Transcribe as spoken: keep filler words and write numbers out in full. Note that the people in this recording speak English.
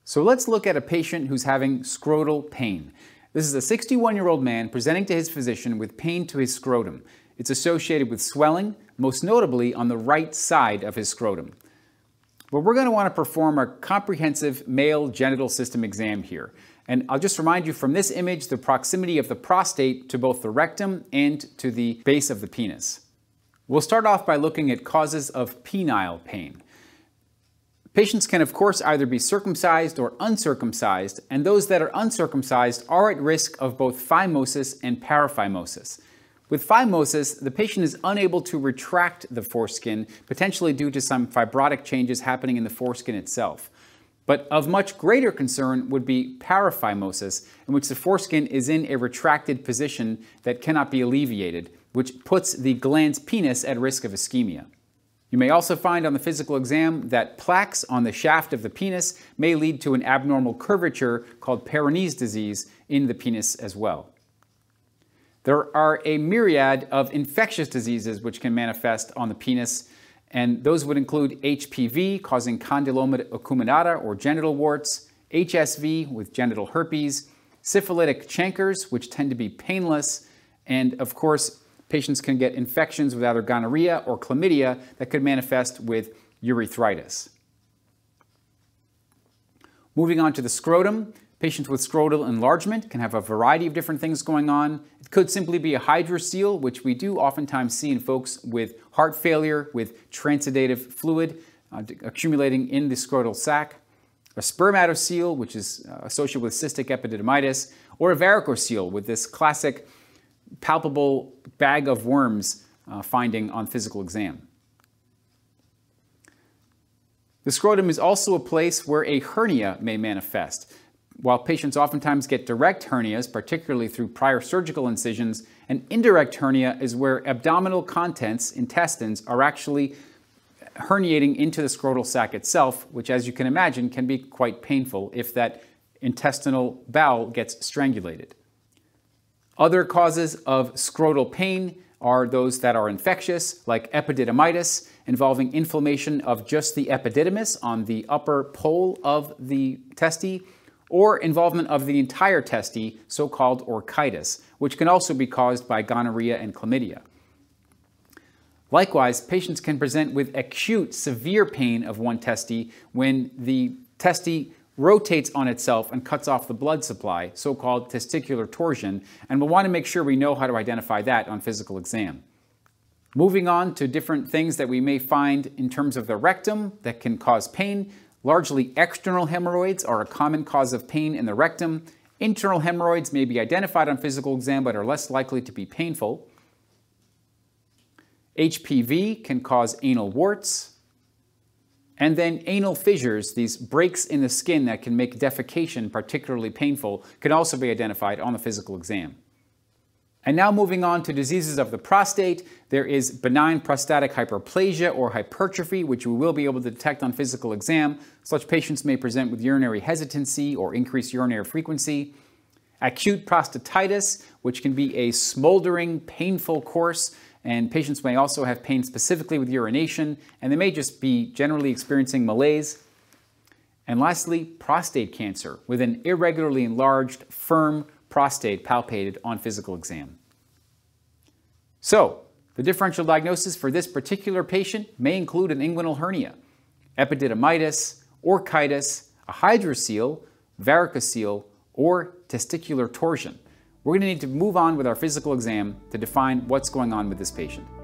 So let's look at a patient who's having scrotal pain. This is a sixty-one-year-old man presenting to his physician with pain to his scrotum. It's associated with swelling, most notably on the right side of his scrotum. Well, we're going to want to perform a comprehensive male genital system exam here. And I'll just remind you from this image the proximity of the prostate to both the rectum and to the base of the penis. We'll start off by looking at causes of penile pain. Patients can, of course, either be circumcised or uncircumcised, and those that are uncircumcised are at risk of both phimosis and paraphimosis. With phimosis, the patient is unable to retract the foreskin, potentially due to some fibrotic changes happening in the foreskin itself. But of much greater concern would be paraphimosis, in which the foreskin is in a retracted position that cannot be alleviated, which puts the glans penis at risk of ischemia. You may also find on the physical exam that plaques on the shaft of the penis may lead to an abnormal curvature called Peyronie's disease in the penis as well. There are a myriad of infectious diseases which can manifest on the penis, and those would include H P V causing condyloma acuminata or genital warts, H S V with genital herpes, syphilitic chancres which tend to be painless, and of course patients can get infections with either gonorrhea or chlamydia that could manifest with urethritis. Moving on to the scrotum, patients with scrotal enlargement can have a variety of different things going on. It could simply be a hydrocele, which we do oftentimes see in folks with heart failure with transudative fluid uh, accumulating in the scrotal sac, a spermatocele, which is uh, associated with cystic epididymitis, or a varicocele with this classic palpable bag of worms uh, finding on physical exam. The scrotum is also a place where a hernia may manifest. While patients oftentimes get direct hernias, particularly through prior surgical incisions, an indirect hernia is where abdominal contents, intestines, are actually herniating into the scrotal sac itself, which, as you can imagine, can be quite painful if that intestinal bowel gets strangulated. Other causes of scrotal pain are those that are infectious, like epididymitis, involving inflammation of just the epididymis on the upper pole of the testes, or involvement of the entire testes, so-called orchitis, which can also be caused by gonorrhea and chlamydia. Likewise, patients can present with acute, severe pain of one testes when the testes rotates on itself and cuts off the blood supply, so-called testicular torsion, and we'll want to make sure we know how to identify that on physical exam. Moving on to different things that we may find in terms of the rectum that can cause pain. Largely external hemorrhoids are a common cause of pain in the rectum. Internal hemorrhoids may be identified on physical exam but are less likely to be painful. H P V can cause anal warts. And then anal fissures, these breaks in the skin that can make defecation particularly painful, can also be identified on the physical exam. And now moving on to diseases of the prostate, there is benign prostatic hyperplasia or hypertrophy, which we will be able to detect on physical exam. Such patients may present with urinary hesitancy or increased urinary frequency. Acute prostatitis, which can be a smoldering, painful course, and patients may also have pain specifically with urination, and they may just be generally experiencing malaise. And lastly, prostate cancer, with an irregularly enlarged, firm prostate palpated on physical exam. So, the differential diagnosis for this particular patient may include an inguinal hernia, epididymitis, orchitis, a hydrocele, varicocele, or testicular torsion. We're going to need to move on with our physical exam to define what's going on with this patient.